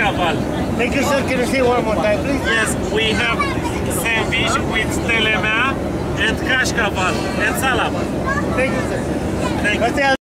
Cașcaval. Thank you, sir. Can you say one more time, please? Yes, we have sandwich with telemea and Cașcaval and salad. Thank you, sir. Thank you.